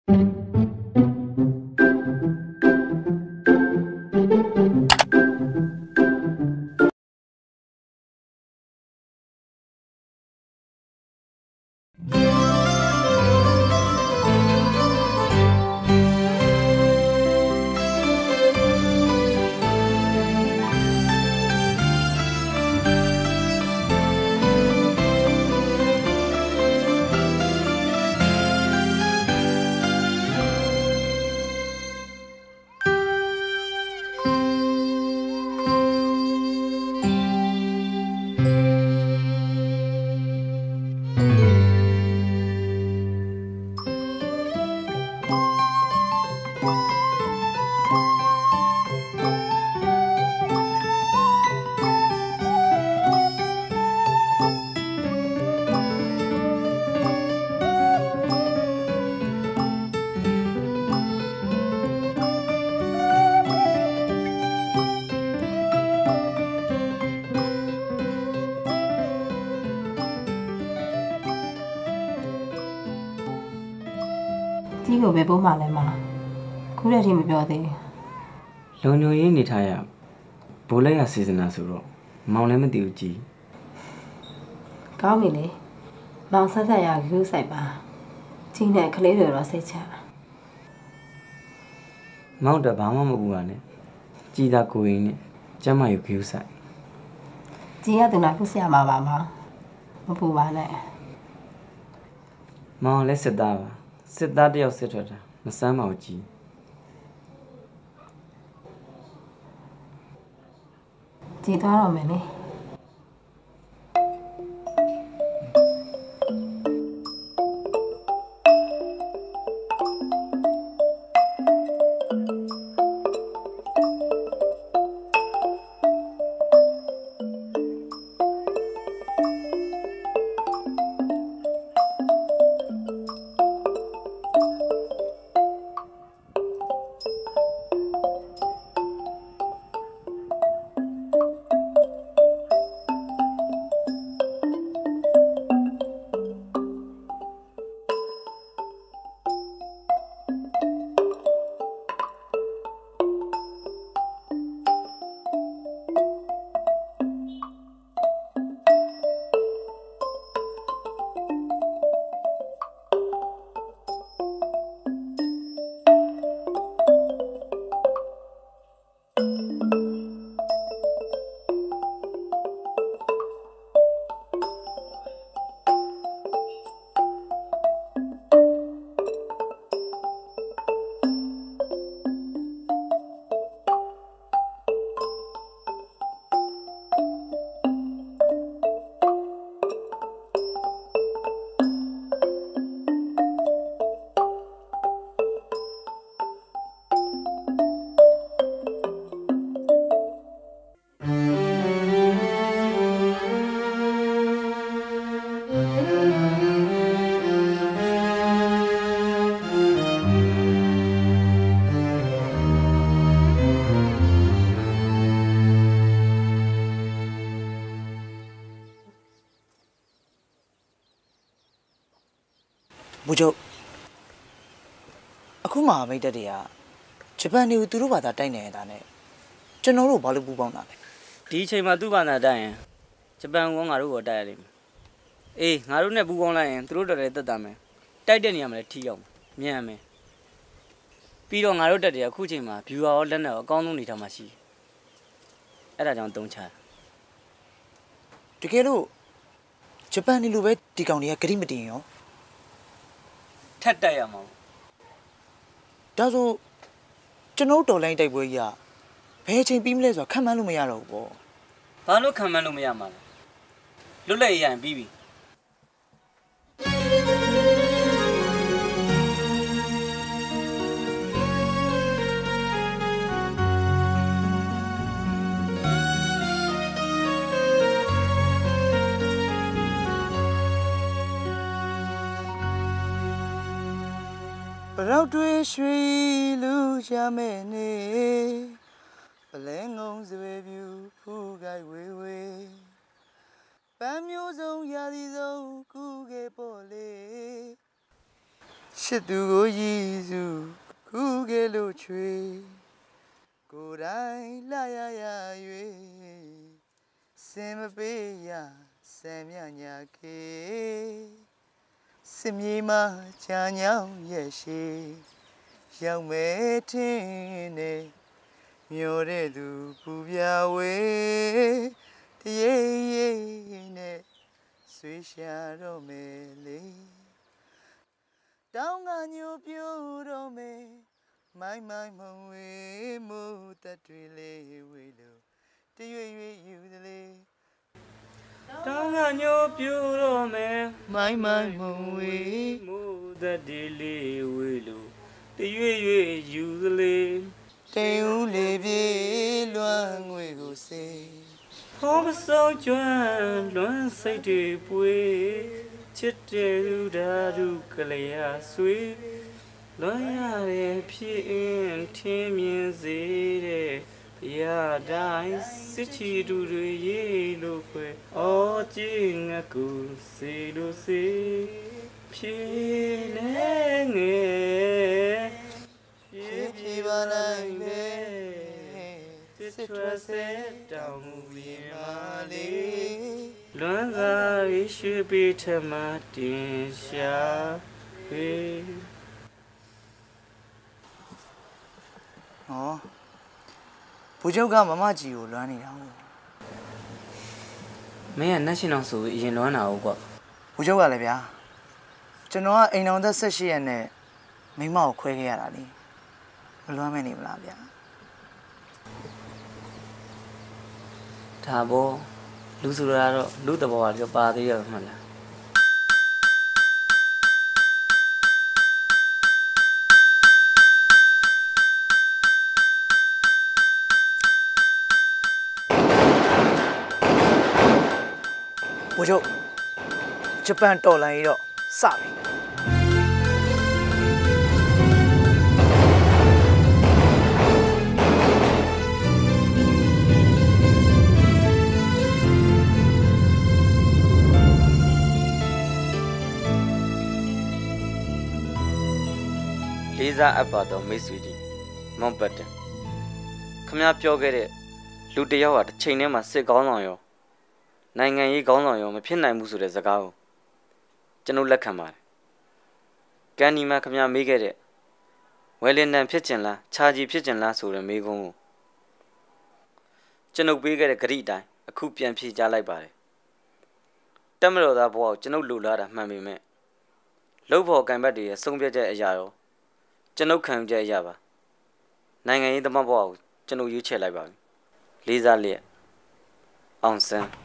ကြီးကိုပဲပို့မှလဲမှာခုတည်းထိမပြောသေးလုံညိုရင်းနေထားရဘိုးလိုက်ရစီစဉ်တာဆိုတော့မောင်လည်းမသိဘူးကြီးကောင်းပြီလေမောင်ဆက်ဆက်ရဂူးဆိုင်ပါကြီးနဲ့ကလေးတွေတော့စိတ်ချမောင်တော့ဘာမှမပူပါနဲ့ကြီးသာကိုရင်နဲ့ကျမယူဂူးဆိုင်ကြီးရသူနာခုဆရာမှာပါမောင်မပူပါနဲ့မောင်လည်းစစ်သားပါစစ်သားတယောက်စစ်ထွက်တာမစမ်းပါဘူးကြီးကြီးသွားတော့မယ်လေဘူချုပ်အခုမှမိတ်တက်တွေကဂျပန်တွေကိုသူတို့ဘာသာတိုက်နေတာနဲ့ကျွန်တော်တို့ဘာလို့ပူပေါင်းတာလဲဒီအချိန်မှာသူ့ဘာသာတိုက်ရင်ဂျပန်ကငါတို့ကိုတိုက်ရလိမ့်မယ်အေးငါတို့နဲ့ပူပေါင်းလိုက်ရင်သူတို့တော်လည်းတက်တာမယ်တိုက်တဲ့နေရာမှာလည်းထိရောက်မြန်မယ်ပြီးတော့ငါတို့တက်တွေကအခုချိန်မှာ viewer ရောလက်နဲ့ရောအကောင်းဆုံးနေထားမှရှိအဲ့ဒါကြောင့်တုံးချတကယ်လို့ဂျပန်နေလိုပဲဒီကောင်တွေကဂရိမတင်ရောထက်တက်ရမှာဒါဆိုကျွန်တော်တော်လိုင်းတိုက်ပွဲကြီးကဘယ်အချိန်ပြီးမလဲဆိုတာခံမှန်းလို့မရတော့ဘူးပေါ့ဘာလို့ခံမှန်းလို့မရမှာလဲလွတ်လပ်ရရင်ပြီးပြီပရောက်တွေရွှေလူရမယ်နေပလဲငုံစပယ်ပြူဖူးကိုက်ဝေးဝေးပန်းမျိုးစုံရာသီဆုံးကူခဲ့ပေါ်လေချစ်သူကိုရည်စုခုကဲလို့ချွေကိုယ်တိုင်လာရ၍စင်မပေးရဆံမြညာကေစမြေမှာချာညောင်းရဲ့ရှိရောက်မဲ့ထင်းနဲ့မျောတဲ့သူပူပြဝေးတရေရေနဲ့ဆွေးရှာတော့မယ်လေတောင်းကညိုပြိုးတော့မယ်မိုင်းမိုင်းမဝေးမို့တတွေလေးဝေးလို့တရွေ့ရွေ့ယူသလေတောင်းကညိုပြိုးတော့မယ်မိုင်းမိုင်းမဝေးမို့တတွေလေးဝေးလို့တရွေ့ရွေ့ယူသလေတေဦးလေးပြေးလွမ်းငွေကိုစေဟောမဆုံးကျွမ်းလွမ်းစိတ်တွေပွေချစ်တဲ့လူဓာတုကလေးအားဆွေလွမ်းရတဲ့ဖြစ်အင်းထင်းမြင်စေတဲ့ဘုရားတိုင်းစစ်ချီတူတွေရေးလို့ခွဲအော်ကြည်ငါကူစေလို့စေဖြစ်နေငယ်ဖြစ်ပါနိုင်ပဲစစ်ထွက်စေတောင်မူရင်မာလေးလွမ်းကားရွှေပေးထမတင်ရှာဝေးဟောဘူချုပ်ကမမကြီးကိုလွမ်းနေတာဟုတ်မင်းကနတ်ရှင်အောင်ဆိုပြီးအရင်လွမ်းတာဟုတ်ကွာဘူချုပ်ကလည်းဗျာကျွန်တော်ကအိမ်တော်သက်18ရက်နဲ့မိမကိုခွဲခဲ့ရတာလေမလွမ်းမဲနေမလားဗျာဒါဘောလူဆိုတာတော့လူတဘောကလည်းပါသေးရမှာလားဘူချုပ်ဂျပန်တော်လိုင်းတော့စပြီလေးစားအပ်ပါတော့မိတ်ဆွေကြီးမောင်ပတ်တယ်ခမပြောခဲ့တဲ့လူတယောက်ဟာတစ်ချိန်ထဲမှာစစ်ကောင်းဆောင်ရောနိုင်ငံရေးကောင်းဆောင်ရောမဖြစ်နိုင်ဘူးဆိုတဲ့စကားကိုကျွန်တော်လက်ခံပါတယ်ကန်ဒီမှာခမမေးခဲ့တဲ့ဝယ်လင်တန်ဖြစ်ကျင်လားခြာကြီးဖြစ်ကျင်လားဆိုတဲ့မေးခွန်းကိုကျွန်ုပ်ပေးခဲ့တဲ့ဂရိအတိုင်းအခုပြန်ဖြေကြားလိုက်ပါတယ်တက်မတော်သားဘဝကိုကျွန်ုပ်လူလာတာမှန်ပေမဲ့လှုပ်ဖို့ကံပတ်တွေရဲ့ဆုံးဖြတ်ချက်အရာရောကျွန်ုပ်ခံယူချက်အရာပါနိုင်ငံရေးသမားဘဝကိုကျွန်ုပ်ရွေးချယ်လိုက်ပါပြီလေးစားလျက်အောင်ဆန်း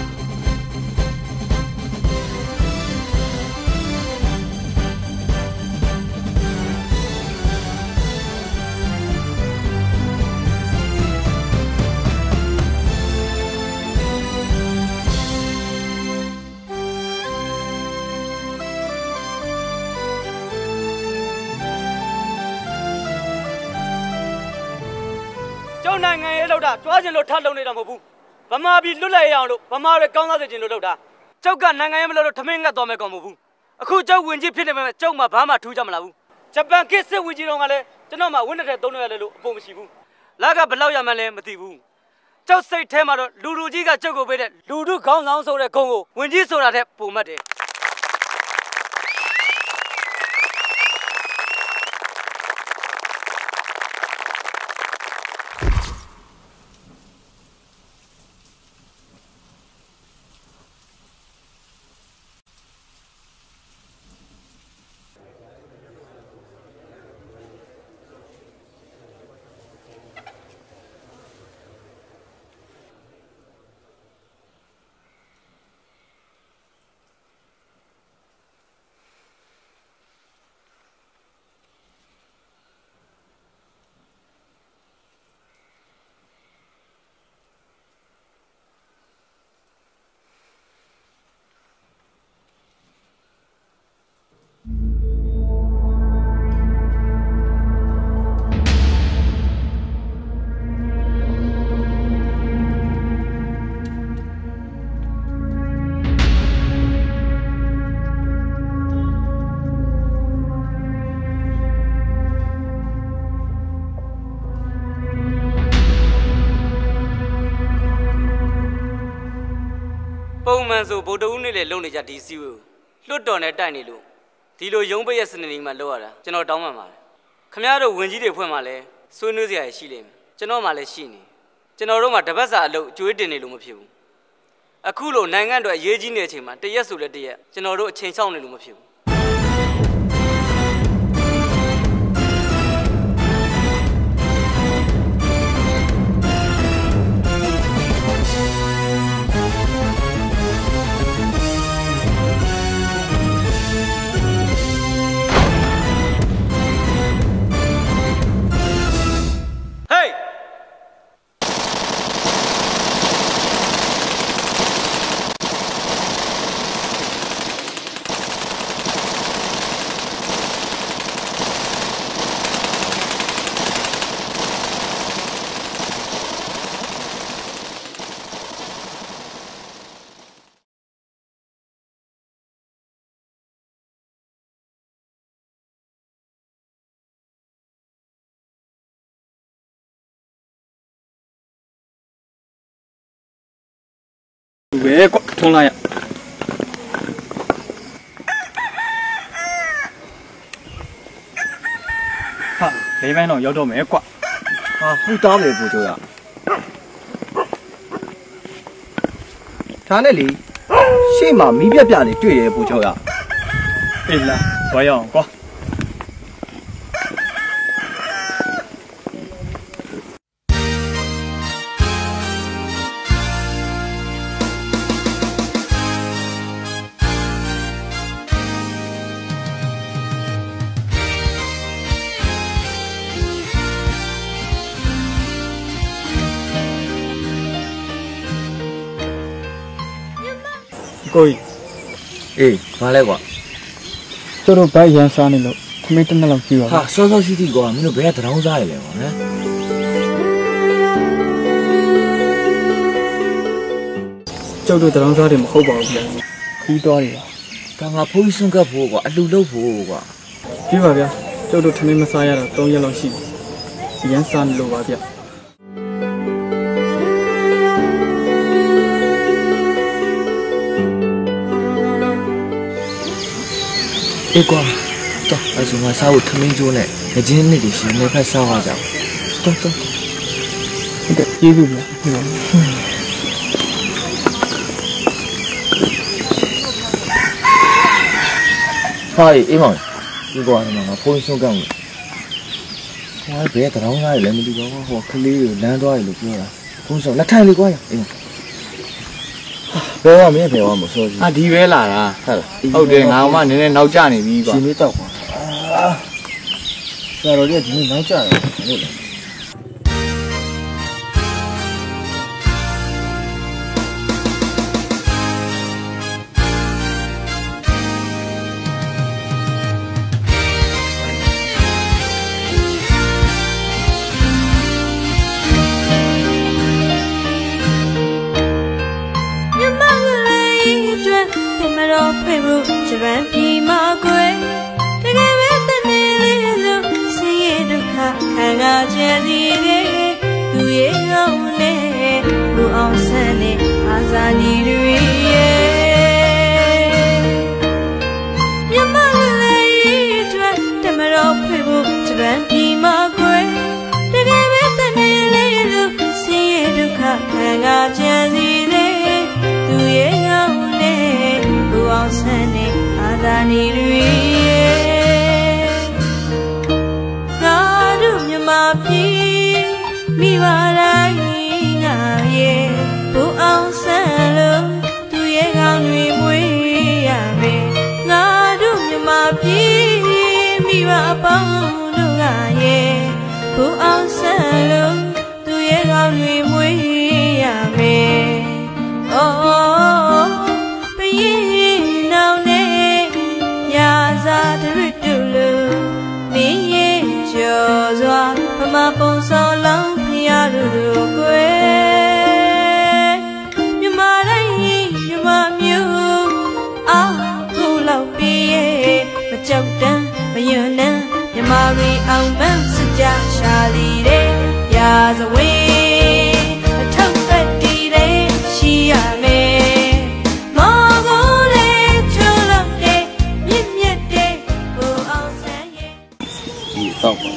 နိုင်ငံရေးလောက်တာကြွားကျင်လို့ထပ်လုံနေတာမဟုတ်ဘူးဗမာပြည်လွတ်လပ်ရအောင်လို့ဗမာတွေကောင်းစားစေချင်လို့လုပ်တာကျောက်ကနိုင်ငံရေးမလုပ်လို့ထမင်းငတ်သွားမယ်ကောင်မဟုတ်ဘူးအခုကျောက်ဝင်ကြီးဖြစ်နေပေမဲ့ကျောက်မှာဘာမှထူးကြမလာဘူးဂျပန်ခေတ်စစ်ဝင်ကြီးတော်ကလည်းကျွန်တော်မှဝင်းတဲ့300လဲလို့အပုံမရှိဘူးလက်ကဘလောက်ရမှန်းလဲမသိဘူးကျောက်စိတ်ထဲမှာတော့လူကြီးကကျောက်ကိုပေးတဲ့လူထုခေါင်းဆောင်ဆိုတဲ့ဂုံကိုဝင်ကြီးဆိုတာတဲ့ပုံမှတ်တယ်န်ဆိုဗုဒ္ဓဦးနေ့လေလုံနေကြဒီစီဝေလွတ်တော်နဲ့တိုက်နေလို့ဒီလိုရုံးပိတ်ရဲ့စနေနေ့မှာလောက်ရတာကျွန်တော်တောင်းပန်ပါတယ်ခမရတို့ဝင်ကြီးတွေဖွင့်မှလည်းဆွေးနွေးစရာရှိလိမ့်မယ်ကျွန်တော်မှလည်းရှိနေကျွန်တော်တို့မှတပတ်စာအလုပ်ကြွေးတင်နေလို့မဖြစ်ဘူးအခုလိုနိုင်ငံတော်အရေးကြီးနေတဲ့အချိန်မှာတရက်ဆိုလည်းတရက်ကျွန်တော်တို့အချိန်ဆောင်နေလို့မဖြစ်ဘူး喂，挂通了呀！哈，那边呢要找没挂。 啊，不打没不就呀？他那里，谁嘛没别的对也不就呀？ 对了，我要挂。ကိုကြီးအေးဘာလဲကွာတို့တို့ဘိုက်ရန်စားနေလို့ခမင်းတစ်နှစ်လောက်ကြည့်ပါဟာစောစောစီးစီးကွာမင်းတို့ဘယ်ကတရောင်းစားရလဲကွာဟမ်ကျုပ်တို့တရောင်းစားတယ်မဟုတ်ပါဘူးဗျာခီးသွားတယ်ဒါငါဖိုးကြီးစွန့်ကပ်ဖို့ကွာအလူလုပ်ဖို့ကွာကြည့်ပါဗျာကျုပ်တို့ထမင်းမစားရတော့3ရက်လောက်ရှိပြီရန်စားနေလို့ပါဗျာအေးကွာတော့အဲ့ဆိုငါစားဖို့ထမင်းကျိုးနဲ့ငကြင်းနှစ်တွေရှင်နေဖက်စားရကြအောင်တော်ဟုတ်ကဲ့ကျေးဇူးဗျာဟာအေးမောင်ဒီကွာဒီမှာငါဖိုးစွန့်ကပ်မယ်ဟိုဘယ်တရောင်းစားရလဲမသိပါဘူးဟိုကလေးကိုလမ်းသွားရလို့ပြောတာဖိုးစွန့်လက်ထိုင်လေးကွာအေးဘယ်တော့မင်းဘယ်တော့မစိုးကြီးဒီပဲလာတာဟုတ်တယ်ငါမှနည်းနည်းနောက်ကျနေပြီကွာရှင်လေးတော့ကွာဆရာတော်ကြီးကဒီနေ့နောက်ကျတယ်လို့လေဂျပန်ပြည်မှာကွယ်တကယ်ပဲတမင်လေးလို့ဆင်းရဲဒုက္ခခံစားကြစီတယ်သူရဲ့ကောင်းနဲ့ဘူအောင်ဆန်းနဲ့အာဇာနည်တွေရဲ့မြမလေးအတွက်တမတော်ဖွေဖို့ဂျပန်ပြည်မှာကွယ်တကယ်ပဲတမင်လေးလို့ဆင်းရဲဒုက္ခခံစားကြစီတယ်သူရဲ့ကောင်းနဲ့ဘူအောင်ဆန်းနဲ့သာနေတွေငါတို့မြမပြည်မိဘတိုင်းငါရဲ့ဘူအောင်ဆန်းလို့သူရဲ့ကောင်းတွေမွေးရမယ်ငါတို့မြမပြည်မိဘပေါင်းတို့ကရဲ့ဘူအောင်ဆန်းလို့သူရဲ့ကောင်းတွေမွေးရမယ်အော်ဘယင်းနောင်နေရာဇာတရတူလူမင်းရဲ့ကျော်စွာဗမာပုံစောလောင်းဖျားတို့ကွယ်မြမတိုင်းမြမမျိုးအားကိုလောက်ပြီးရဲ့မကြောက်တမ်းမယွန်းနှံမြမရီအောင်ပန်းစကြရှာလီတဲ့ရာဇဝေအထောက်ပတ်တည်တဲ့ရှိရမယ်မောဒီတော့ပါ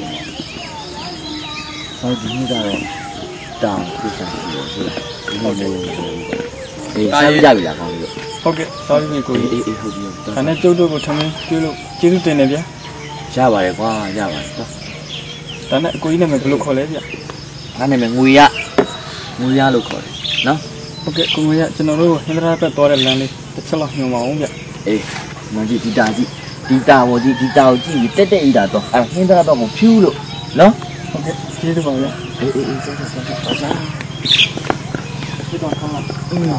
ဟောဒီနေ့ကတော့တောင်းပြဆိုင်ရှိတယ်ဒီနေ့လည်းအေးစားကြပြီလားကောင်းပြီဟုတ်ကဲ့စားပြီကိုကြီးအေးဟုတ်ပြီဒါနဲ့ကျုပ်တို့ကိုထမင်းကျွေးလို့ကျေးဇူးတင်တယ်ဗျာရပါတယ်ကွာရပါတယ်တော့ဒါနဲ့အကိုကြီးနာမည်ဘယ်လိုခေါ်လဲဗျာငါနာမည်ငွေရလို့ခေါ်တယ်နော်ဟုတ်ကဲ့ကိုငွေရကျွန်တော်တို့ဟင်္ဒရာဘက်သွားတဲ့လမ်းလေးတစ်ချက်လောက်ညွှန်ပါအောင်ဗျာအေးမကြီးဒီတာကိုကြည့်တက်ဤတာတော့ဟင်းသားတော့မဖြူးလို့နော်ဟုတ်ကဲ့ကျေးဇူးပါဗျာအေးကျောင်းဒီတော့ခေါင်းလာ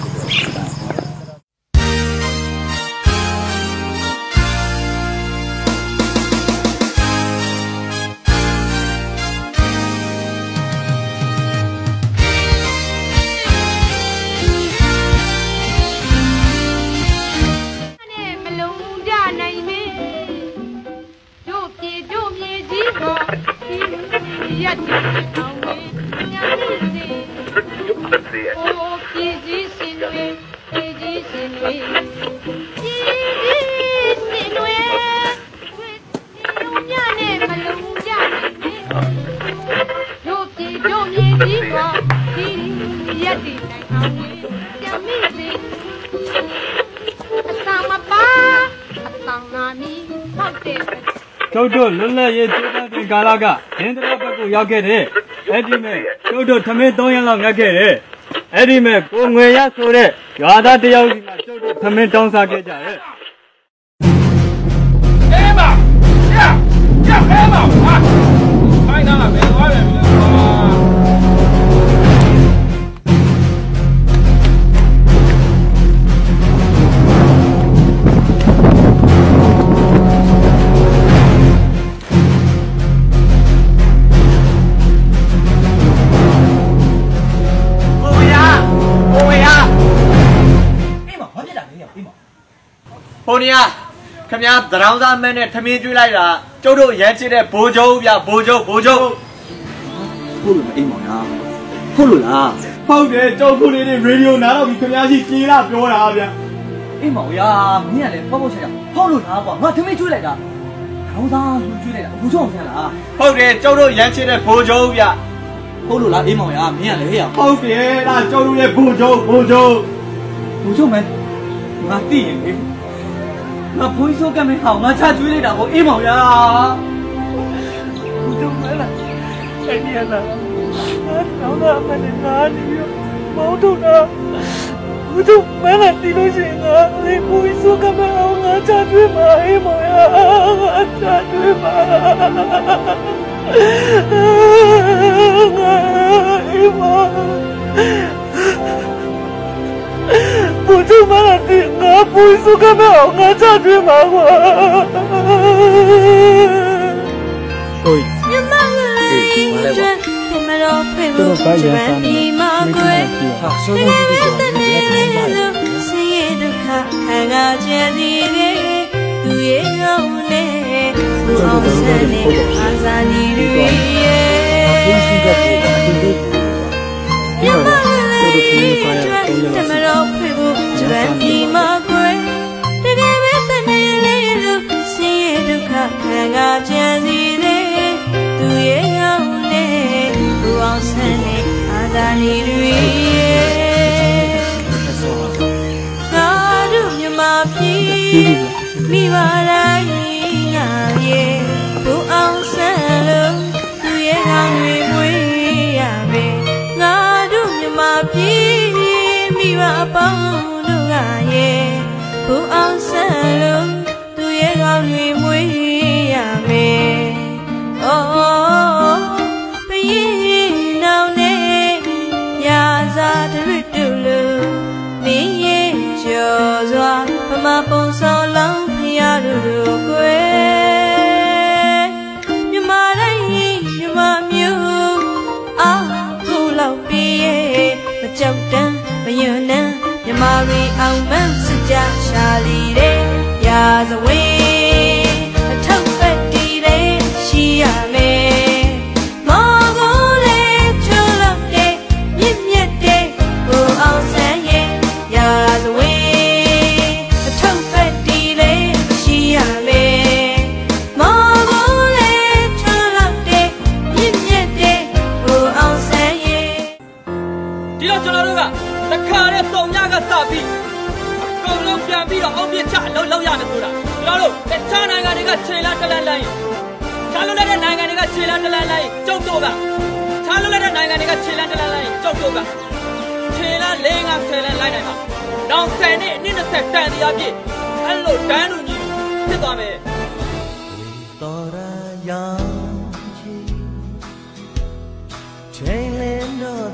ကျုပ်တို့လွတ်လပ်ရေးကျိုးတဲ့ကာလကဟင်္ဒရာဘက်ကိုရောက်ခဲ့တယ်အဲ့ဒီမဲ့ကျုပ်တို့ထမင်း3ရက်လောက်ငတ်ခဲ့တယ်အဲ့ဒီမဲ့ကိုငွေရဆိုတဲ့ရွာသားတယောက်စီမှာကျုပ်တို့ထမင်းတောင်းစားခဲ့ကြတယ်အေးပါရအေးပါဟာခိုင်းတာပဲသွားတယ်ဗျာဟိုနေရခင်ဗျာသရောင်းသားမန်းနဲ့ထမင်းကျွေးလိုက်တာကျုပ်တို့ရမ်းချစ်တဲ့ဘိုးချုပ်ဗျဘိုးချုပ်ဟုတ်လို့အိမ်မောင်ရဟုတ်လို့လားဟုတ်တယ်ကျုပ်ခုလေးတွေရေဒီယိုနားတော့ပြီးခင်ဗျာကြီးကြေးလာပြောတာဗျအိမ်မောင်ရမင်းကလည်းပေါ့ပေါ့ချာချာဟုတ်လို့လားကွာငါထမင်းကျွေးလိုက်တာသရောင်းသားကျွေးလိုက်တာဘိုးချုပ်အောင်ဆန်းလားဟုတ်တယ်ကျုပ်တို့ရမ်းချစ်တဲ့ဘိုးချုပ်ဗျဟုတ်လို့လားအိမ်မောင်ရမင်းကလည်းဟဲ့ရဟုတ်တယ်ဒါကျုပ်တို့ရဲ့ဘိုးချုပ်မင်းငါသိရင်လေငါဘုန်းကြီးဆိုကမ်းမဟောင်းငါချကျွေးလိုက်တာကိုအေးမောင်ရဘုရားမလားအဲ့ဒီရလားတော့တော့မနေငါနေပြီးမောင်းတော့တာဘုရားမလားတီလို့ရှိရင်ငါလေဘုန်းကြီးဆိုကမ်းမဟောင်းငါချကျွေးမှာအေးမောင်ရငါချကျွေးမှာငါအေးမောင်不就买了的，我不会说干嘛，我家对嘛我。 对。 你妈个嘞，这天没老陪我，这晚你妈归。那个的你路，深夜都看看个姐弟嘞，都也有嘞，不好生嘞，阿啥你的耶。你妈个嘞，这天没老陪我。这晚你妈归，这个没得你来路，深夜都看看个姐弟嘞，都也有嘞，不好生嘞，阿达你的耶，我都没马屁，米瓦来呀耶，不好生喽，都也让你为呀呗，我都没马屁，米瓦帮。不အောင်ဆန်းလို့သူရဲ့ကောင်းတွေမွေးရမယ်။အိုးပရင်နောင်နဲ့ရာဇာတရတူလို့မင်းရဲ့ကျော်စွာဗမာပုံဆောင်လောင်းဖျားတို့ကွယ်မြမတိုင်းမြမမျိုးအာခုလောက်ပြည့်မကြောက်တမ်းမယွန်းနှံမြမရီအောင်မန်းစကြရှာလီတဲ့ရာဇဝေးအထောက်ပတ်တီတဲ့ရှိရမယ်မော်ကိုလေးချွလို့တဲ့မြင့်မြတ်တဲ့ဘူအောင်ဆန်းရဲ့ရာဇဝေးအထောက်ပတ်တီတဲ့ရှိရမယ်မော်ကိုလေးတွေကခြေလန်းတလန်းလိုက်ခြားလွတ်တဲ့နိုင်ငံတွေကခြေလန်းတလန်းလိုက်ကျုပ်တို့ကခြားလွတ်တဲ့နိုင်ငံတွေကခြေလန်းတလန်းလိုက်ကျုပ်တို့ကခြေလန်း၄-၅-10လန်းလိုက်နိုင်မှာနောက်10နှစ်အနည်း20တန်တရားပြည့်အဲ့လိုတန်းလူကြီးဖြစ်သွားမယ်တော်ရရောင်ချိန်လင်းတော့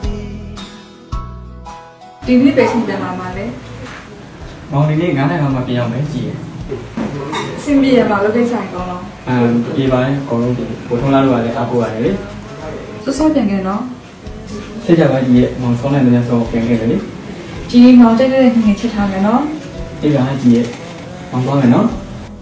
ဒီနေ့ပဲရှင်ပြန်လာမှာလေမောင်ဒီနေ့9နာရီမှပြန်ရောက်မယ်ကြည်ရအဆင်ပြေရမှာလုပ်ကိစ္စကောင်းတော့ပြေပါရင်အကုန်လုံးပို့ထုံးလာလို့ရတယ်အဖို့ရတယ်လေစောပြန်ခဲ့နော်စိတ်ကြပါကြည်ရမောင်ဆောင်းနိုင်တဲ့ဆောင်းပြန်ခဲ့တယ်လေကြီးမောင်တိုက်တဲ့ငွေချစ်ထားမယ်နော်အေးပါကြည်ရမောင်သွားမယ်နော်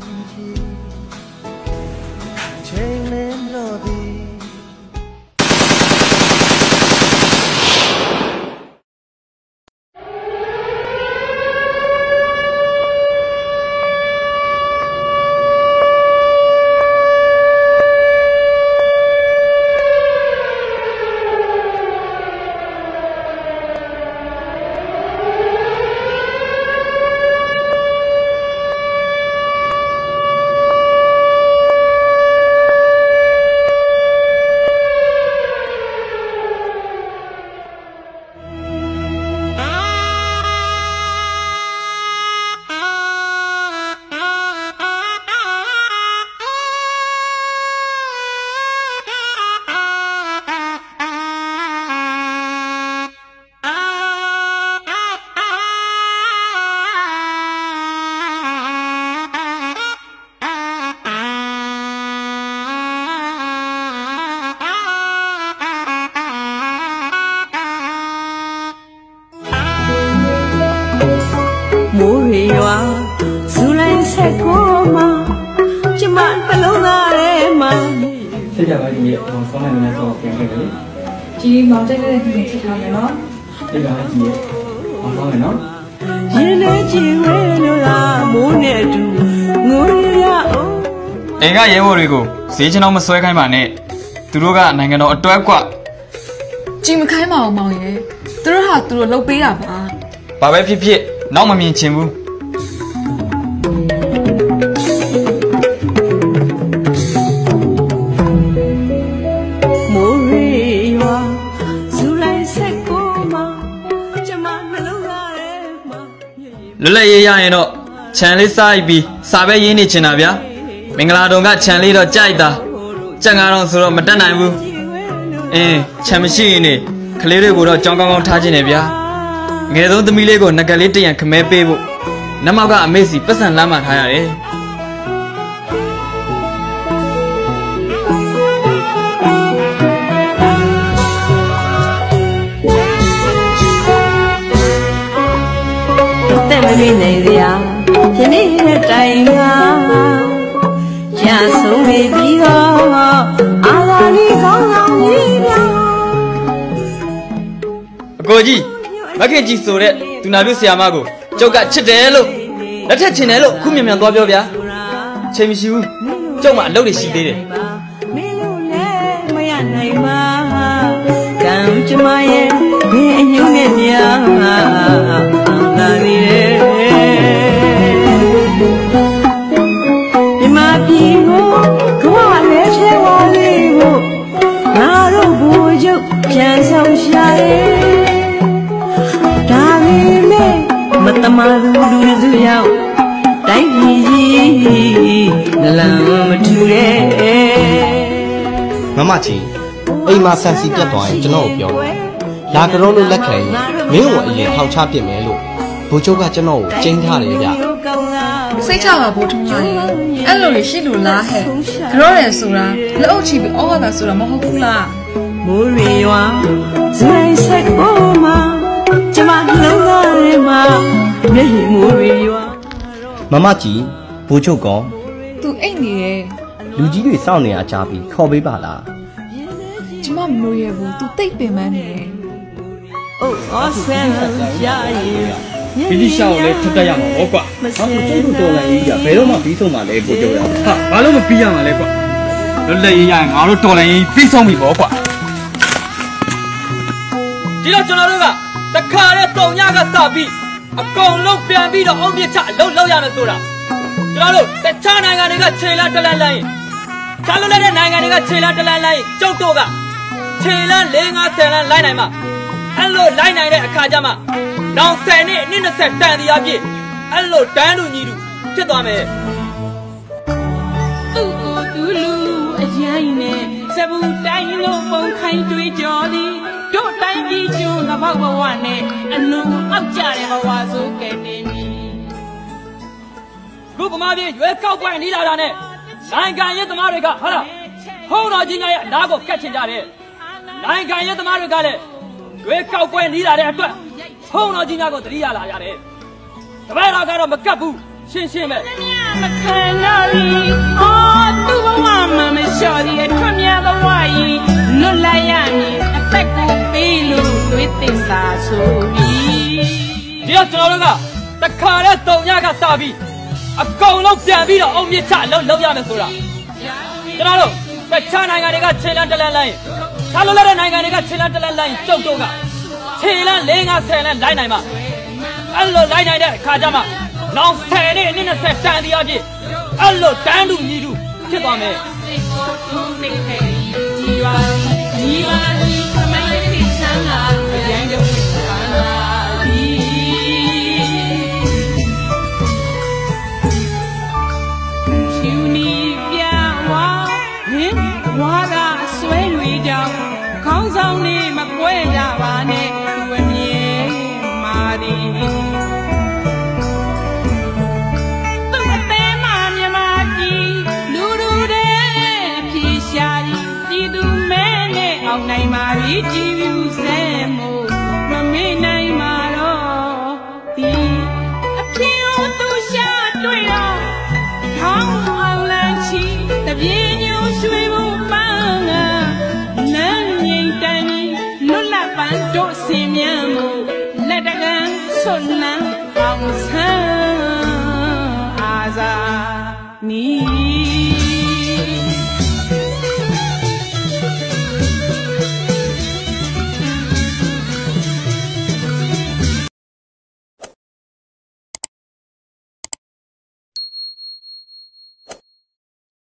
စိတ်ကြပါကြည်ရမောင်ဆောင်းနိုင်တဲ့ဆောင်းပြန်ခဲ့တယ်လေကြီးမောင်တိုက်တဲ့ငွေချစ်ထားမယ်နော်အေးပါကြည်ရမောင်သွားမယ်နော်ရင်ထဲကြည်ဝဲလို့လားမိုးနဲ့တူငိုရအောင်အိမ်ကရဲဘော်တွေကိုဈေးချောင်းမဆွဲခိုင်းပါနဲ့သူတို့ကနိုင်ငံတော်အတွက်ကကြည်မခိုင်းပါအောင်မောင်ရဲ့သူတို့ဟာသူတို့လှုပ်ပေးတာပါဘာပဲဖြစ်ဖြစ်နောက်မမြင်ချင်ဘူးလွတ်လပ်ရေးရရင်တော့ခြံလေးစားပြီးစာပဲရင်းနေချင်တာဗျာမင်္ဂလာတုံကခြံလေးတော့ကြိုက်တာကြက်900ဆိုတော့မတက်နိုင်ဘူးခြံမရှိရင်နေကလေးတွေကိုတော့ကြောင်းကောင်းကောင်းထားခြင်းနဲ့ဗျာငယ်ဆုံးသမီးလေးကိုငကလေးတရံခမဲပေးဖို့နမောက်ကအမေစီပတ်စံလမ်းမှထားရတယ်မင်းနေရယနေ့တဲ့တိုင်ကရဆုံးနေပြီတော့အာသာလေးကောင်းကောင်းကြီးပြောင်းအကိုကြီးမခင်ကြီးဆိုတဲ့သူနာပြုဆရာမကိုကျုပ်ကချစ်တယ်လို့လက်ထက်ချင်တယ်လို့ခုမြန်မြန်သွားပြောဗျာချိန်မရှိဘူးကျုပ်မှအလုပ်တွေရှိသေးတယ်မင်းတို့လည်းမရနိုင်ပါကံကြမရဲ့ဘယ်အညုံနဲ့များလာနေတယ်မြမပြည်ကိုကမလည်းချဲဝါလေးကိုငါတို့ဘူကျုပ်ပြန်ဆောင်ရှာရဲ့ဒါပေမဲ့မတမာသူလူစုရောက်တိုင်းပြည်ကြီးလမ်းမထူတဲ့မမကြီးအိမ်မှာဆန်စီပြတ်သွားရင်ကျွန်တော်ကိုပြောတယ်လာကြတော့လို့လက်ခံရင်မင်းကိုအရင်ထောက်ချပစ်မယ်လို့ဘိုးချုပ်ကကျွန်တော်ကိုကျင်းထားတယ်ဗျစိတ်ချပါဘိုးထုံးကြီးအဲ့လိုရရှိလို့လားဟဲ့ကြောရဲဆိုတာလက်အုပ်ချပြီးအော်ဟာတာဆိုတာမဟုတ်ဘူးလားမိုးရီရွာဇိုင်းဆက်ပေါ်မှာကျမလုံးသားရဲမှာမျက်ရည်မိုးရီရွာမမကြီးဘိုးချုပ်ကောသူအိတ်နေတယ်လူကြီးတွေစောင့်နေရကြပြီခေါ်ပေးပါလားကျမမလို့ရဘူးသူတိတ်ပင်ပန်းနေတယ်အိုးအော်ဆန်ရည်ဒီဒီရှောင်းလေးထပ်တက်ရမှာပေါ့ကွာဟာကိုကျုပ်တို့တော်လိုက်ကြီးကဘယ်တော့မှပြီးဆုံးမှာလဲပို့ကြရဟာဘာလို့မပြီးရမှာလဲကွာလွတ်လပ်ရေးရရင်ငါတို့တော်လိုက်ကြီးပြီးဆုံးပြီပေါ့ကွာဒီတော့ကျွန်တော်တို့ကတခါနဲ့တုံညကစပြီးအကုန်လုံးပြန်ပြီးတော့အုံးပြချအလုံးလောက်ရမယ်ဆိုတာကျွန်တော်တို့တခြားနိုင်ငံတွေကခြေလမ်းတလန်းလိုက်ချာလွတ်တဲ့နိုင်ငံတွေကခြေလမ်းတလန်းလိုက်ကျုပ်တို့ကခြေလမ်း4-5-10လမ်းလိုက်နိုင်မှာအဲ့လိုလိုက်နိုင်တဲ့အခါကျမှနောက်10နှစ်အနည်း20တန်တရားပြည့်အဲ့လိုတန်းလူညီလူဖြစ်သွားမယ်သူ့ကိုသူလူအရင်နဲ့စပူတိုင်းလို့ပုံခိုင်းတွေးကြော်သည်တို့တိုင်းပြည်ကျွန်းကဘောက်ဘဝနဲ့အနုအောက်ကြတဲ့ဘဝဆိုကဲတင်ပြီလူဗမာပြည်ရွေးကောက်ပွဲနေလာတာနဲ့နိုင်ငံရေးသမားတွေကဟာလားဟုံးတော်ကြီးများရဲ့အနာကိုကတ်ချင်ကြတယ်နိုင်ငံရေးသမားတွေကလည်းရွေးကောက်ပွဲနေလာတဲ့အတွက်ဟုံးတော်ကြီးများကိုတတိယလာရတယ်တပည့်တော်ကတော့မကတ်ဘူးရှင်းရှင်းပဲမခံတော့ဘူးအော်သူ့ဘဝမှာမလျှော်ရည်ထွတ်မြတ်ဘဝကြီးလွတ်လိုက်ရမည်အသက်ကိုပေးလို့ဝိသင်္သာဆိုပြီးဒီတော့ကျွန်တော်တို့ကတခါနဲ့တုံညကစပြီးအကုန်လုံးပြန်ပြီးတော့အုံမြစ်ချအလုံးလုံးရမယ်ဆိုတာကျွန်တော်တို့တခြားနိုင်ငံတွေကခြေလမ်းတလန်းလိုက်ချားလို့တဲ့နိုင်ငံတွေကခြေလမ်းတလန်းလိုက်ကျုပ်တို့ကခြေလမ်း4-5-10လမ်းလိုက်နိုင်မှာအဲ့လိုလိုက်နိုင်တဲ့အခါကျမှနောက်10နှစ်အနည်း20တန်တရားပြည့်အဲ့လိုတန်းလူညီလူဖြစ်သွားမယ်ဒီပါဒီခမိုင်းတိဆန်းလာရန်ကုန်လာဒီချူနီပြဝါဟင်ဝါသာဆွဲတွေကြောင့်ခေါင်းဆောင်နေမပွဲကြပါနဲ့သူအမြဲမာသည်နိုင်မာပြီကြည်ပြူစဲမို့မမေ့နိုင်မှာတော့ဒီအဖြစ်ကိုသူရှာတွေ့တော့ထောင်းအောင်လန်းချီတပြေညိုရွှေဖို့ပန်းကနန်းငိမ့်တန်လွတ်လပ်ပန်းတို့စင်မြန်မို့လက်တကန်ဆွလန်းအောင်ဆန်းအာသာနီ